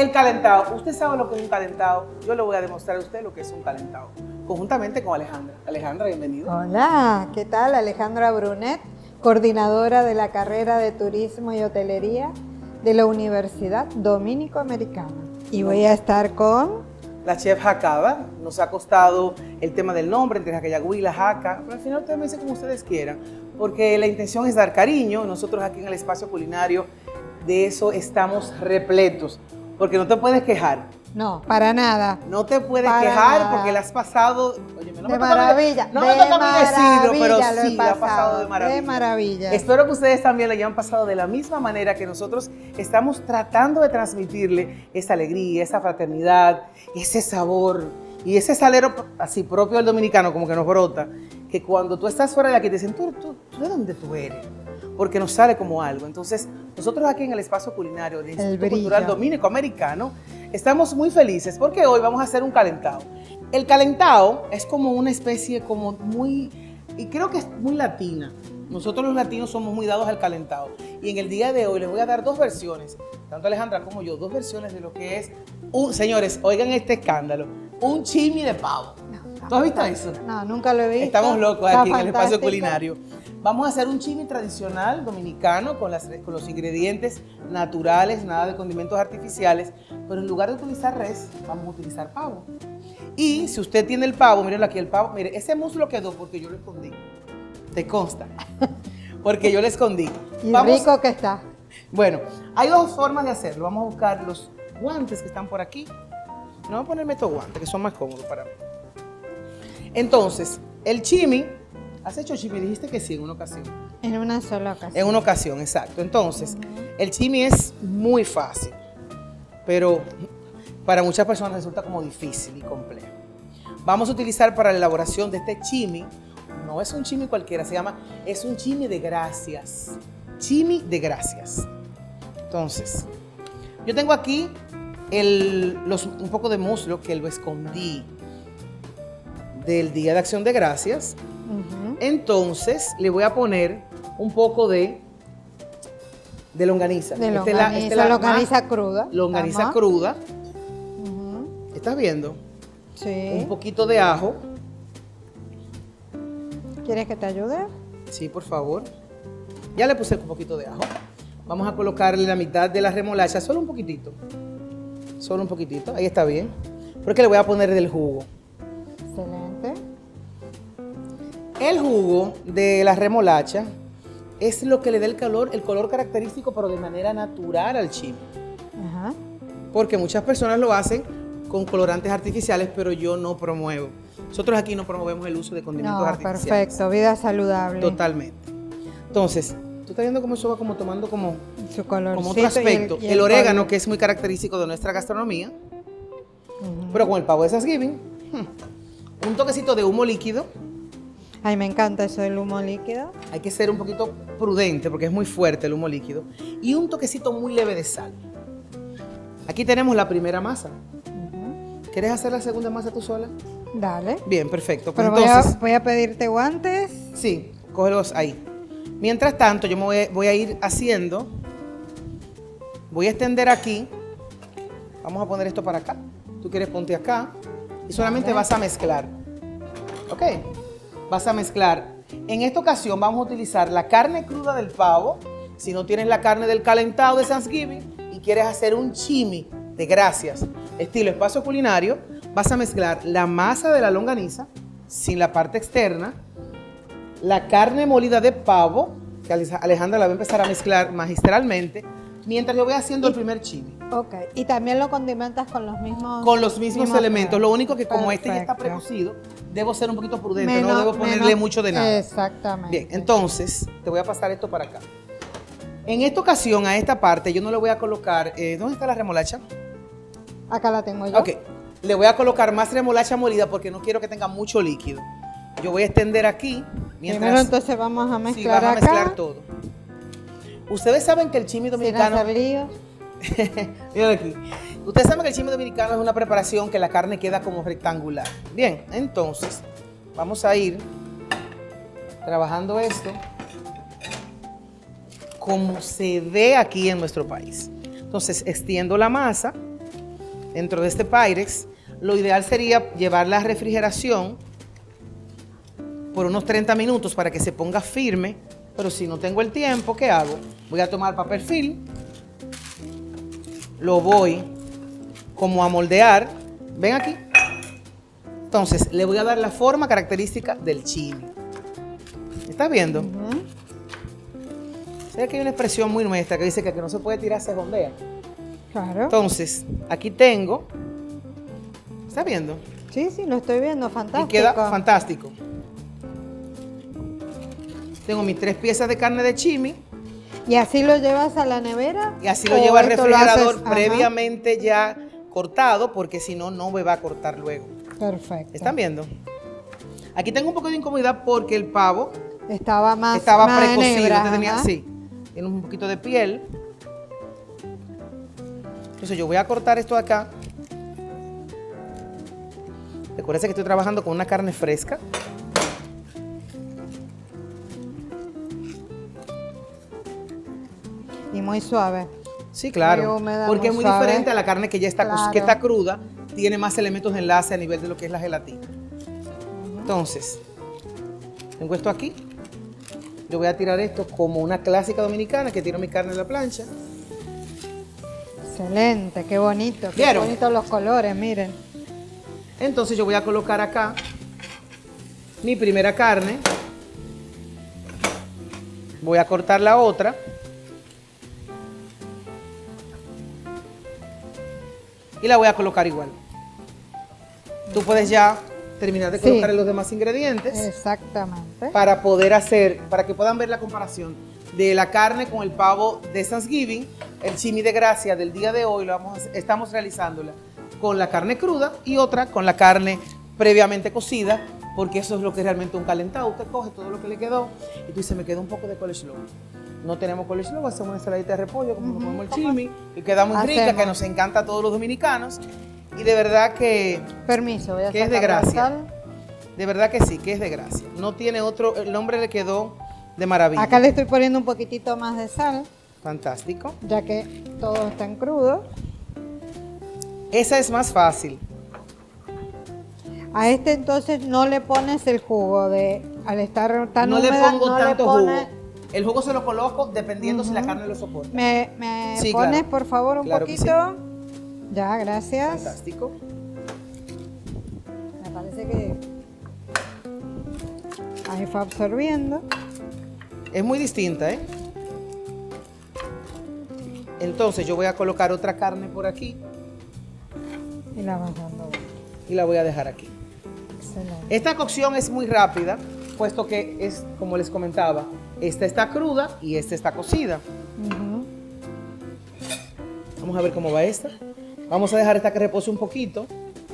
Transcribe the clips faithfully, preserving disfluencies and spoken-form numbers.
El calentado. Usted sabe lo que es un calentado. Yo le voy a demostrar a usted lo que es un calentado. Conjuntamente con Alejandra. Alejandra, bienvenida. Hola, ¿qué tal? Alejandra Brunet, coordinadora de la carrera de Turismo y Hotelería de la Universidad Dominico-Americana. Y voy a estar con... La chef Jacaba. Nos ha costado el tema del nombre, entre Jacayagüí y la Jaca. Pero al final ustedes me dicen como ustedes quieran. Porque la intención es dar cariño. Nosotros aquí en el espacio culinario de eso estamos repletos. Porque no te puedes quejar. No, para nada. No te puedes para quejar nada. porque la has pasado... Oye, no de me maravilla. No de me toca a mí decirlo, pero lo sí, he la ha pasado, pasado de maravilla. De maravilla. Espero que ustedes también lo hayan pasado de la misma manera que nosotros estamos tratando de transmitirle esa alegría, esa fraternidad, ese sabor y ese salero así propio del dominicano, como que nos brota, que cuando tú estás fuera de aquí te dicen, ¿tú, tú, tú de dónde tú eres? Porque nos sale como algo. Entonces, nosotros aquí en el espacio culinario del Instituto Cultural Dominico-Americano estamos muy felices porque hoy vamos a hacer un calentado. El calentado es como una especie como muy, y creo que es muy latina. Nosotros los latinos somos muy dados al calentado. Y en el día de hoy les voy a dar dos versiones, tanto Alejandra como yo, dos versiones de lo que es, un, señores, oigan este escándalo, un chimi de pavo. No, ¿tú has visto eso? No, nunca lo he visto. Estamos locos Está aquí fantástico. En el espacio culinario. Vamos a hacer un chimi tradicional dominicano con, las, con los ingredientes naturales, nada de condimentos artificiales, pero en lugar de utilizar res, vamos a utilizar pavo. Y si usted tiene el pavo, mírenlo aquí, el pavo, mire, ese muslo quedó porque yo lo escondí. Te consta. Porque yo lo escondí. Y vamos, rico que está. Bueno, hay dos formas de hacerlo. Vamos a buscar los guantes que están por aquí. No voy a ponerme estos guantes que son más cómodos para mí. Entonces, el chimi, ¿has hecho chimi? Dijiste que sí en una ocasión. En una sola ocasión. En una ocasión, exacto. Entonces, uh-huh. el chimi es muy fácil, pero para muchas personas resulta como difícil y complejo. Vamos a utilizar para la elaboración de este chimi, no es un chimi cualquiera, se llama, es un chimi de gracias. Chimi de gracias. Entonces, yo tengo aquí el, los, un poco de muslo que lo escondí del Día de Acción de Gracias. Uh-huh. Entonces, le voy a poner un poco de, de longaniza. De longaniza, este la, este la longaniza cruda. Longaniza Tama. cruda. Uh-huh. ¿Estás viendo? Sí. Un poquito de ajo. ¿Quieres que te ayude? Sí, por favor. Ya le puse un poquito de ajo. Vamos a colocarle la mitad de la remolacha, solo un poquitito. Solo un poquitito, ahí está bien. Porque le voy a poner del jugo. Excelente. El jugo de la remolacha es lo que le da el color, el color característico, pero de manera natural al chimi. Ajá. Porque muchas personas lo hacen con colorantes artificiales, pero yo no promuevo. Nosotros aquí no promovemos el uso de condimentos no, artificiales. Perfecto, vida saludable. Totalmente. Entonces, tú estás viendo cómo eso va como tomando como, su color, como otro aspecto. Y el, y el, el orégano, color. que es muy característico de nuestra gastronomía, uh-huh. pero con el pavo de Thanksgiving, hmm, un toquecito de humo líquido. Ay, me encanta eso del humo líquido. Hay que ser un poquito prudente porque es muy fuerte el humo líquido. Y un toquecito muy leve de sal. Aquí tenemos la primera masa. Uh-huh. ¿Quieres hacer la segunda masa tú sola? Dale. Bien, perfecto. Pues Pero entonces, voy, a, voy a pedirte guantes. Sí, cógelos ahí. Mientras tanto, yo me voy, voy a ir haciendo, voy a extender aquí, vamos a poner esto para acá, tú quieres ponte acá, y solamente vale. vas a mezclar, ¿ok? Vas a mezclar. En esta ocasión vamos a utilizar la carne cruda del pavo, si no tienes la carne del calentado de Thanksgiving y quieres hacer un chimi de gracias, estilo espacio culinario, vas a mezclar la masa de la longaniza, sin la parte externa, la carne molida de pavo, que Alejandra la va a empezar a mezclar magistralmente, mientras yo voy haciendo el primer chimi. Ok, y también lo condimentas con los mismos... Con los mismos, mismos elementos, lo único que como Perfecto. este ya está precocido, debo ser un poquito prudente, menos, no debo ponerle menos, mucho de nada. Exactamente. Bien, entonces, te voy a pasar esto para acá. En esta ocasión, a esta parte, yo no le voy a colocar, eh, ¿dónde está la remolacha? Acá la tengo yo. Ok, le voy a colocar más remolacha molida porque no quiero que tenga mucho líquido. Yo voy a extender aquí. Mientras, Primero entonces vamos a mezclar sí, vas a acá. mezclar todo. Ustedes saben que el chimi dominicano... Sin hacer líos. Miren aquí. Ustedes saben que el chimi dominicano es una preparación que la carne queda como rectangular. Bien, entonces vamos a ir trabajando esto como se ve aquí en nuestro país. Entonces extiendo la masa dentro de este Pyrex. Lo ideal sería llevarla a refrigeración por unos treinta minutos para que se ponga firme, pero si no tengo el tiempo, ¿qué hago? Voy a tomar papel film, lo voy como a moldear, ven aquí. Entonces le voy a dar la forma característica del chimi. ¿Estás viendo? Uh-huh. Sé que hay una expresión muy nuestra que dice que, que no se puede tirar se jondea. Claro. Entonces, aquí tengo, ¿estás viendo? Sí, sí, lo estoy viendo, fantástico. Y queda fantástico. Tengo mis tres piezas de carne de chimi. ¿Y así lo llevas a la nevera? Y así lo llevo al refrigerador haces, previamente ya cortado, porque si no, no me va a cortar luego. Perfecto. ¿Están viendo? Aquí tengo un poco de incomodidad porque el pavo estaba más estaba más precocido. nebra, Tenía, sí, tiene un poquito de piel. Entonces yo voy a cortar esto acá. Recuerden que estoy trabajando con una carne fresca. Y muy suave. Sí, claro. Muy húmeda, porque muy es muy suave. diferente a la carne que ya está, Claro. que está cruda. Tiene más elementos de enlace a nivel de lo que es la gelatina. Uh-huh. Entonces, tengo esto aquí. Yo voy a tirar esto como una clásica dominicana que tiro mi carne en la plancha. Excelente, qué bonito. Qué ¿Vieron? bonitos los colores, miren. Entonces yo voy a colocar acá mi primera carne. Voy a cortar la otra. Y la voy a colocar igual. Tú puedes ya terminar de colocar Sí. los demás ingredientes. Exactamente. Para poder hacer, para que puedan ver la comparación de la carne con el pavo de Thanksgiving. El chimi de gracia del día de hoy lo vamos a, estamos realizándola con la carne cruda y otra con la carne previamente cocida, porque eso es lo que es realmente un calentado. Usted coge todo lo que le quedó y tú dices, me quedó un poco de coleslaw. No tenemos coleslaw, hacemos una ensaladita de repollo, como uh-huh. nos comemos el chimi, y queda muy Hacemos. rica, que nos encanta a todos los dominicanos. Y de verdad que, Permiso, voy a que es de sacar la gracia. sal. De verdad que sí, que es de gracia. No tiene otro, el nombre le quedó de maravilla. Acá le estoy poniendo un poquitito más de sal, Fantástico. ya que todo está en crudo. Esa es más fácil. A este entonces no le pones el jugo de, al estar tan No húmeda, le pongo no tanto le pones, jugo. El jugo se lo coloco dependiendo uh-huh. si la carne lo soporta. Me, me Sí, pones claro. por favor un Claro que poquito. Ya, gracias. Fantástico. Me parece que ahí fue absorbiendo. Es muy distinta, ¿eh? Entonces yo voy a colocar otra carne por aquí Y la vas dando. y la voy a dejar aquí. Excelente. Esta cocción es muy rápida, puesto que es, como les comentaba, esta está cruda y esta está cocida. Uh-huh. Vamos a ver cómo va esta. Vamos a dejar esta que repose un poquito.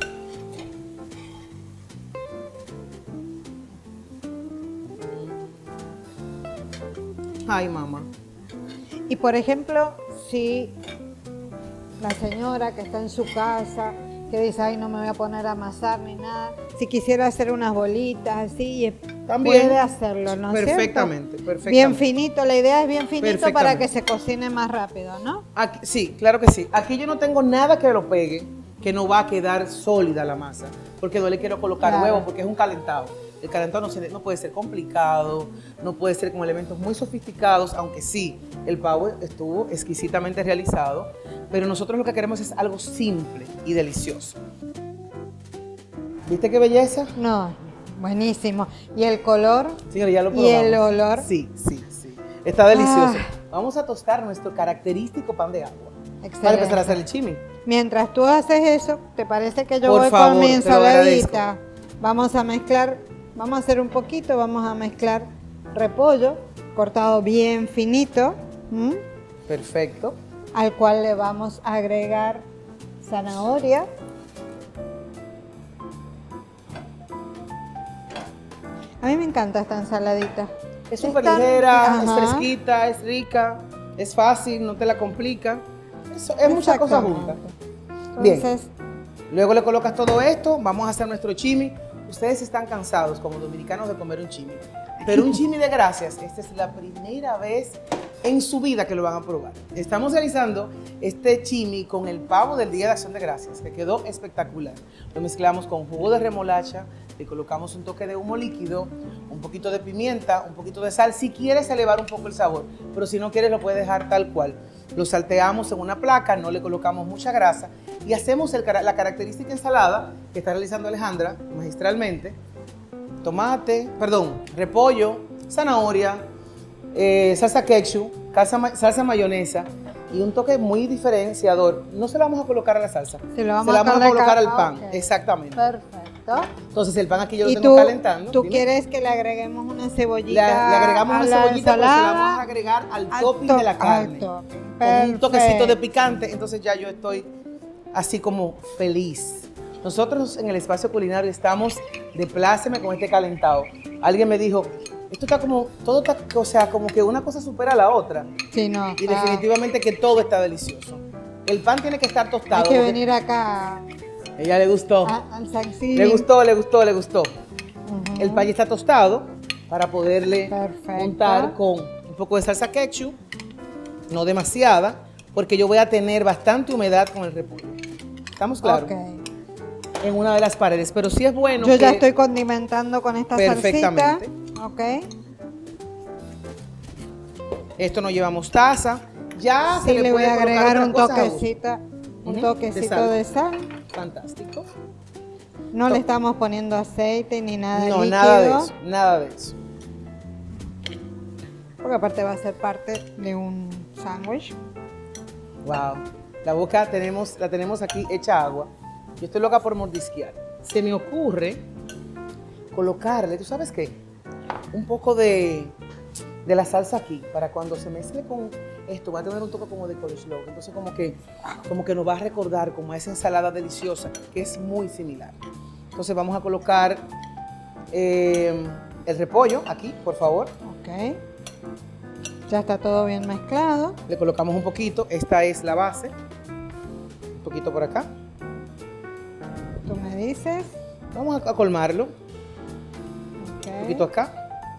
Ay, mamá. Y por ejemplo, si la señora que está en su casa, que dice, ay, no me voy a poner a amasar ni nada, si quisiera hacer unas bolitas así, También. puede hacerlo, ¿no es Perfectamente, cierto? perfectamente. Bien finito, la idea es bien finito Perfectamente. para que se cocine más rápido, ¿no? Aquí, sí, claro que sí. Aquí yo no tengo nada que lo pegue, que no va a quedar sólida la masa, porque no le quiero colocar Claro. huevo, porque es un calentado. El calentado no, se, no puede ser complicado, no puede ser con elementos muy sofisticados, aunque sí, el pavo estuvo exquisitamente realizado, pero nosotros lo que queremos es algo simple y delicioso. ¿Viste qué belleza? No, buenísimo. ¿Y el color? Señora, ya lo ¿Y probamos. el olor? Sí, sí, sí. Está delicioso. Ah. Vamos a tostar nuestro característico pan de agua. Excelente. Para empezar a hacer el chimi. Mientras tú haces eso, ¿te parece que yo Por voy favor, con mi te lo ensaladita? Vamos a mezclar, vamos a hacer un poquito, vamos a mezclar repollo cortado bien finito, ¿m? Perfecto. al cual le vamos a agregar zanahoria. A mí me encanta esta ensaladita. Es súper tan- ligera, es Ajá. fresquita, es rica, es fácil, no te la complica. Es, es muchas cosas juntas. Bien. Entonces, Luego le colocas todo esto, vamos a hacer nuestro chimi. Ustedes están cansados como dominicanos de comer un chimi. Pero un chimi de gracias, esta es la primera vez en su vida que lo van a probar. Estamos realizando este chimi con el pavo del Día de Acción de Gracias, que quedó espectacular. Lo mezclamos con jugo de remolacha, le colocamos un toque de humo líquido, un poquito de pimienta, un poquito de sal, si quieres elevar un poco el sabor, pero si no quieres lo puedes dejar tal cual. Lo salteamos en una placa, no le colocamos mucha grasa y hacemos el, la característica ensalada que está realizando Alejandra magistralmente. Tomate, perdón, repollo, zanahoria, eh, salsa ketchup, salsa, salsa mayonesa y un toque muy diferenciador. No se lo vamos a colocar a la salsa, se lo vamos, se la vamos a colocar al ah, pan, okay. Exactamente. Perfecto. Entonces el pan aquí yo lo ¿Y tengo tú, calentando. ¿Tú Dime. quieres que le agreguemos una cebollita? Le, le agregamos a una la cebollita, pero se la vamos a ensalada, agregar al, al topping to de la carne. Con un toquecito de picante, entonces ya yo estoy así como feliz. Nosotros en el espacio culinario estamos de pláceme con este calentado. Alguien me dijo, esto está como, todo está, o sea, como que una cosa supera a la otra. Sí, no. Y está... definitivamente que todo está delicioso. El pan tiene que estar tostado. Hay que venir acá. Ella le gustó. A, al Thanksgiving. Le gustó, le gustó, le gustó. Uh-huh. El pan ya está tostado para poderle Perfecto. untar con un poco de salsa ketchup, no demasiada, porque yo voy a tener bastante humedad con el repollo. ¿Estamos claros? Okay. En una de las paredes, pero sí es bueno. Yo que ya estoy condimentando con esta perfectamente. salsita. Ok. Esto no lleva mostaza. Ya sí, se le, le voy puede a agregar un cosa toquecito, un uh-huh. toquecito de sal. de sal. Fantástico. No To le estamos poniendo aceite ni nada No, líquido. nada de eso, nada de eso. Porque aparte va a ser parte de un sándwich. Wow. La boca tenemos, la tenemos aquí hecha agua. Yo estoy loca por mordisquear. Se me ocurre colocarle, ¿tú sabes qué? Un poco de, de la salsa aquí, para cuando se mezcle con esto, va a tener un toque como de coleslaw. Entonces como que, como que nos va a recordar como a esa ensalada deliciosa, que es muy similar. Entonces vamos a colocar eh, el repollo aquí, por favor. Ok. Ya está todo bien mezclado. Le colocamos un poquito, esta es la base. Un poquito por acá. Tú me dices. Vamos a colmarlo. Okay. Un poquito acá.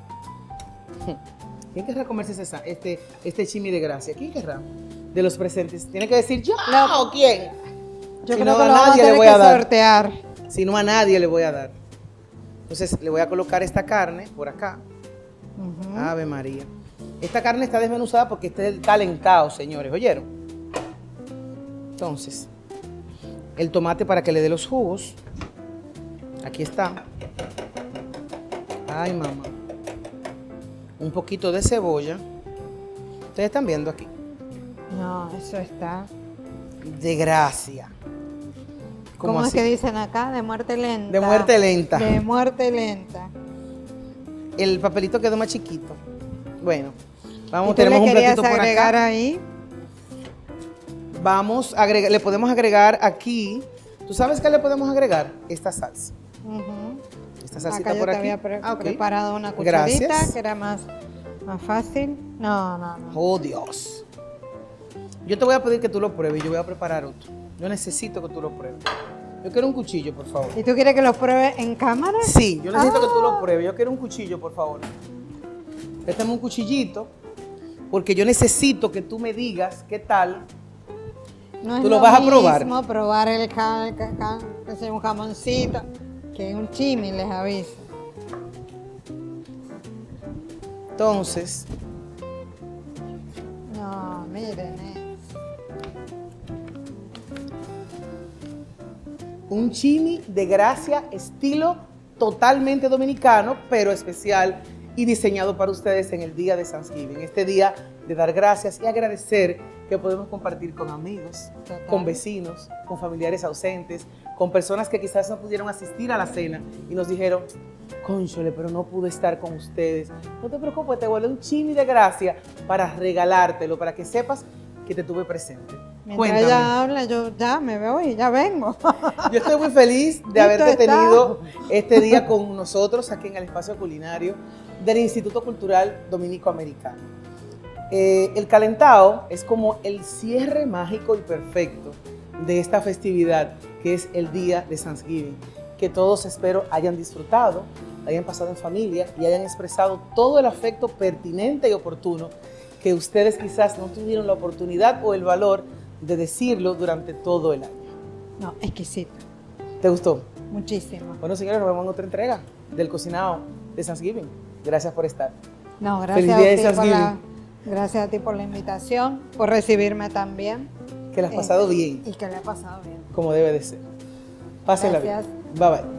¿Quién querrá comerse ese, este, este chimi de gracia? ¿Quién querrá? De los presentes. ¿Tiene que decir yo no. o quién? Yo si creo no, que a lo vamos nadie a tener le voy que a dar. sortear. Si no, a nadie le voy a dar. Entonces le voy a colocar esta carne por acá. Uh-huh. Ave María. Esta carne está desmenuzada porque este es el calentado, señores. ¿Oyeron? Entonces, el tomate para que le dé los jugos. Aquí está. Ay, mamá. Un poquito de cebolla. Ustedes están viendo aquí. No, eso está. De gracia. ¿Cómo es que dicen acá? De muerte lenta. De muerte lenta. De muerte lenta. El papelito quedó más chiquito. Bueno, vamos, ¿Y tú tenemos le un platito por agregar acá. ahí? Vamos a agregar, le podemos agregar aquí. ¿Tú sabes qué le podemos agregar? Esta salsa. Uh-huh. Esta salsita Acá yo por te aquí. había pre Ah, okay. preparado una cucharita Gracias. que era más, más fácil. No, no, no. Oh, Dios. Yo te voy a pedir que tú lo pruebes y yo voy a preparar otro. Yo necesito que tú lo pruebes. Yo quiero un cuchillo, por favor. ¿Y tú quieres que lo pruebe en cámara? Sí, yo necesito ah. que tú lo pruebes. Yo quiero un cuchillo, por favor. Préstame un cuchillito, porque yo necesito que tú me digas qué tal. No es tú lo vas a probar. mismo probar el ca ca ca que sea un jamoncito, que es un chimi, les aviso. Entonces, no, miren eso. Un chimi de gracia, estilo totalmente dominicano, pero especial y diseñado para ustedes en el día de Thanksgiving, este día de dar gracias y agradecer que podemos compartir con amigos, Total. con vecinos, con familiares ausentes, con personas que quizás no pudieron asistir a la cena y nos dijeron, cónchole, pero no pude estar con ustedes. No te preocupes, te guardé un chimi de gracia para regalártelo, para que sepas que te tuve presente. Mientras Cuéntame. ella habla, yo ya me veo y ya vengo. Yo estoy muy feliz de haberte tenido este día con nosotros aquí en el espacio culinario del Instituto Cultural Dominico-Americano. Eh, el calentado es como el cierre mágico y perfecto de esta festividad que es el día de Thanksgiving, que todos espero hayan disfrutado, hayan pasado en familia y hayan expresado todo el afecto pertinente y oportuno que ustedes quizás no tuvieron la oportunidad o el valor de decirlo durante todo el año. No, exquisito. ¿Te gustó? Muchísimo. Bueno, señores, nos vemos en otra entrega del cocinado de Thanksgiving. Gracias por estar. No, gracias Feliz a, día de ti por Thanksgiving. la, gracias a ti por la invitación, por recibirme también. Que la has pasado Eh, bien, Y que le ha pasado bien. como debe de ser. Pásenla bien. Gracias. Bye bye.